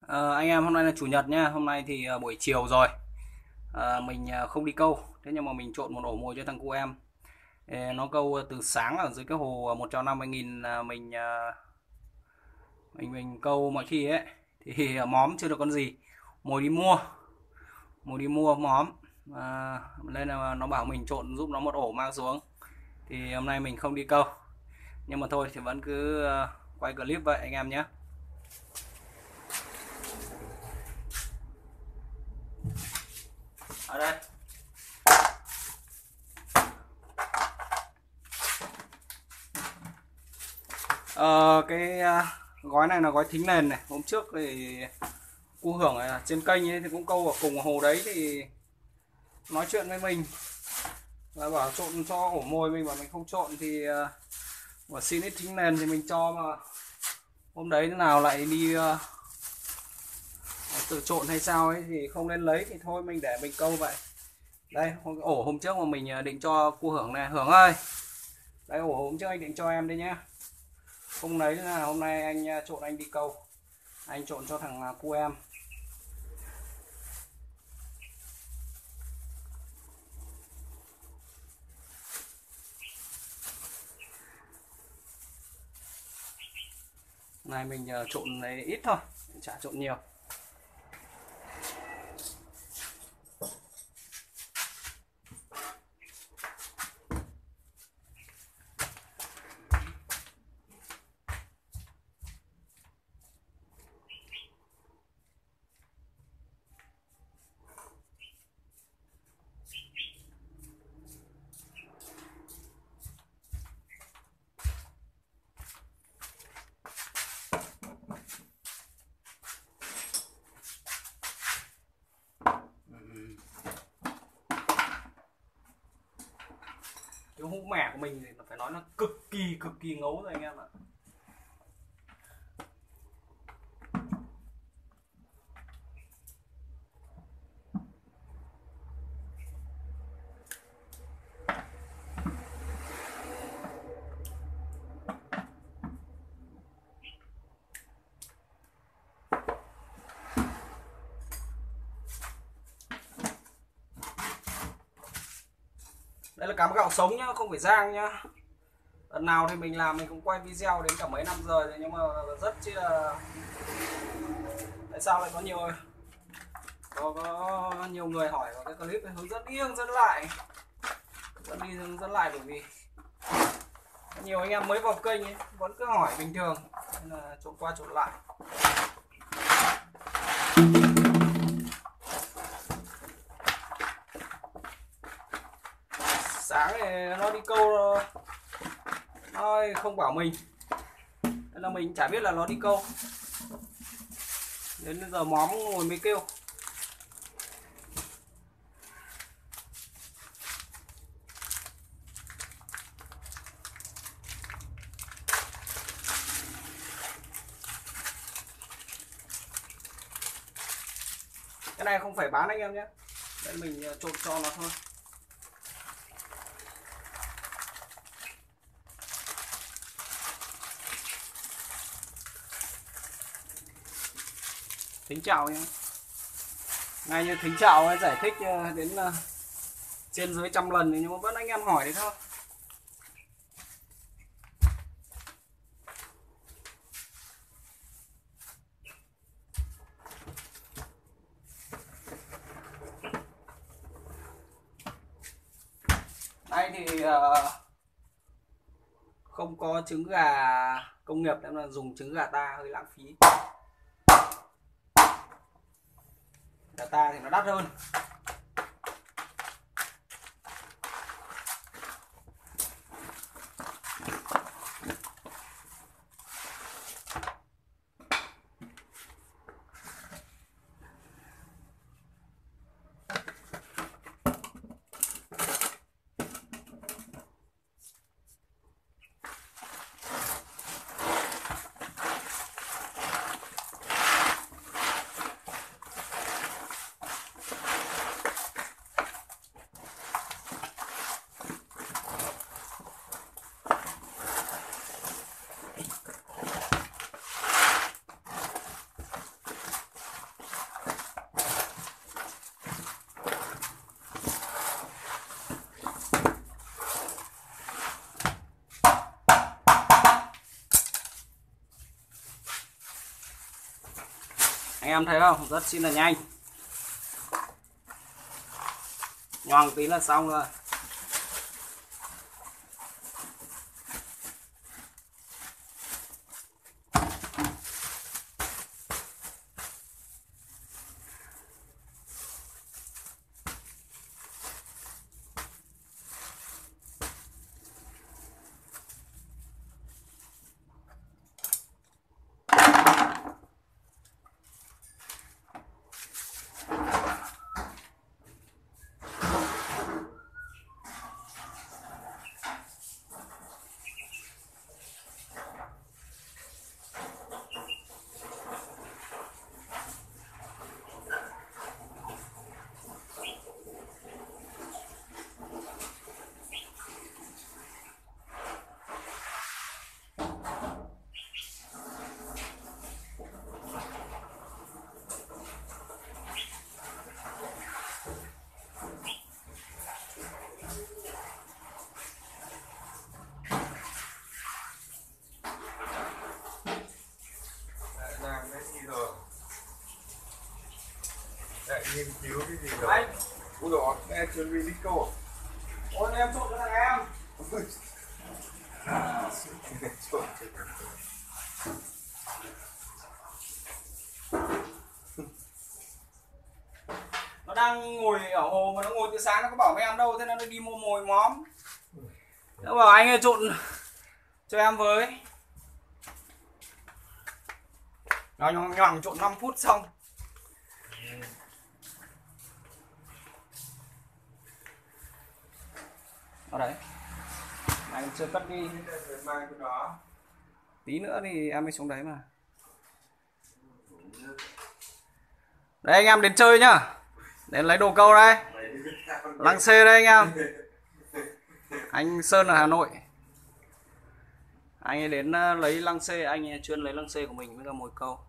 Anh em, hôm nay là chủ nhật nha. Hôm nay thì buổi chiều rồi. Mình không đi câu. Thế nhưng mà mình trộn một ổ mồi cho thằng cu em. Nó câu từ sáng ở dưới cái hồ 150.000, mình câu mọi khi ấy. Thì móm chưa được con gì. Mồi đi mua. Mồi đi mua móm. Nên là nó bảo mình trộn giúp nó một ổ mang xuống. Thì hôm nay mình không đi câu. Nhưng mà thôi thì vẫn cứ quay clip vậy anh em nhé. Ở đây. Cái gói này là gói thính nền này. Hôm trước thì cu Hưởng này trên kênh ấy, thì cũng câu ở cùng hồ đấy, thì nói chuyện với mình và bảo trộn cho ổ mồi, mình bảo mình không trộn thì bảo xin ít thính nền thì mình cho, mà hôm đấy thế nào lại đi tự trộn hay sao ấy thì không nên lấy, thì thôi mình để mình câu vậy. Đây ổ hôm trước mà mình định cho cu Hưởng này. Hưởng ơi, đây ổ hôm trước anh định cho em đây nhá. Không lấy là hôm nay anh trộn, anh đi câu, anh trộn cho thằng cu em. Này mình trộn này ít thôi, chả trộn nhiều. Cái hũ mẻ của mình thì phải nói là cực kỳ ngấu rồi anh em ạ. Đây là cám gạo sống nhá, không phải rang nhá. Lần nào thì mình làm mình cũng quay video đến cả mấy năm rồi, nhưng mà rất chi là, tại sao lại có nhiều người hỏi vào cái clip này, hướng dẫn đi hướng dẫn lại, hướng dẫn lại, bởi vì nhiều anh em mới vào kênh ấy, vẫn cứ hỏi bình thường, nên là trộn qua trộn lại. Sáng này nó đi câu, nó không bảo mình, nên là mình chả biết là nó đi câu. Đến giờ móm ngồi mới kêu. Cái này không phải bán anh em nhé, đấy mình trộn cho nó thôi. Thính chào nhé. Ngay như thính chào ấy, giải thích đến trên dưới 100 lần nhưng mà vẫn anh em hỏi đấy thôi. Đây thì không có trứng gà công nghiệp nên là dùng trứng gà ta hơi lãng phí. Gà ta thì nó đắt hơn. Anh em thấy không, rất chi là nhanh, nhoàng tí là xong rồi. Nghiên cứu cái gì rồi anh? Ui dồi, em chuẩn bị Nico. Ôi em trộn cho thằng em. Nó đang ngồi ở hồ mà nó ngồi từ sáng, nó có bảo với em đâu, thế nên nó đi mua mồi móm. Nó bảo anh ơi trộn cho em với. Nó nhoằng trộn 5 phút xong. Ở đấy, anh chưa cất đi, tí nữa thì em mới xuống đấy mà. Đây anh em đến chơi nhá, đến lấy đồ câu đây, lăng xê đây anh em. Anh Sơn ở Hà Nội, anh ấy đến lấy lăng xê, anh ấy chuyên lấy lăng xê của mình với cả mồi câu.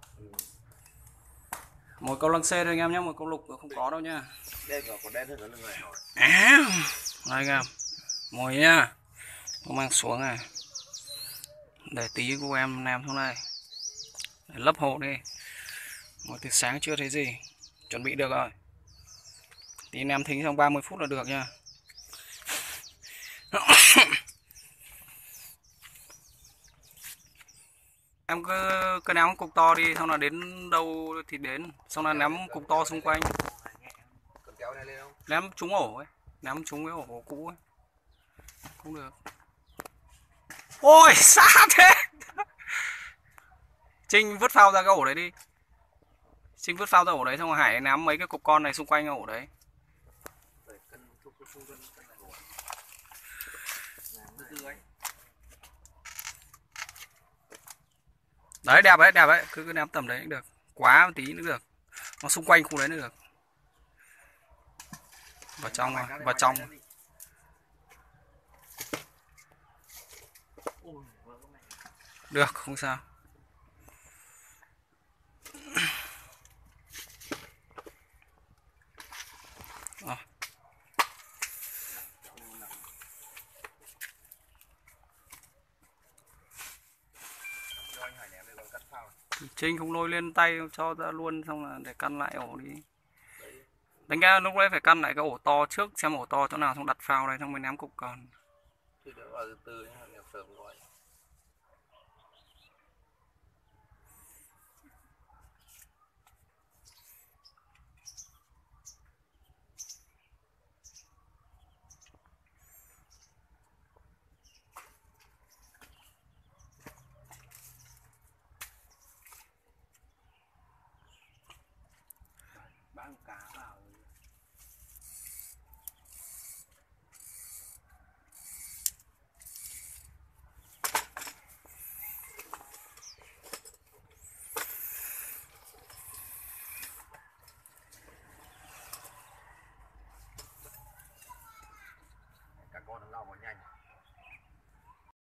Mồi câu lăng xê thôi anh em nhé, mồi câu lục không có đâu nhá. Đen còn đen hơn người hỏi. Đây anh em, mồi nhá, không mang xuống này, để tí của em ném xuống đây, để lấp hồ đi. Mồi từ sáng chưa thấy gì, chuẩn bị được rồi, tí ném thính trong 30 phút là được nha. Em cứ ném cục to đi, xong là đến đâu thì đến, xong là ném cục to xung quanh, ném trúng ổ ấy, ném trúng cái ổ cũ ấy cũng được. Ôi xa thế. Trinh vứt phao ra cái ổ đấy đi, Trinh vứt phao ra ổ đấy, xong rồi Hải ném mấy cái cục con này xung quanh ổ đấy. Đấy đẹp đấy, cứ ném tầm đấy cũng được, quá một tí nữa được, nó xung quanh khu đấy nữa được. Vào trong này, vào trong. Được, không sao. Rồi. Trinh không lôi lên tay, cho ra luôn, xong là để căn lại ổ đi. Đánh ra lúc đấy phải căn lại cái ổ to trước, xem ổ to chỗ nào, xong đặt phao đây, xong mới ném cục còn. Thì đỡ vào từ từ nhá, sớm gọi.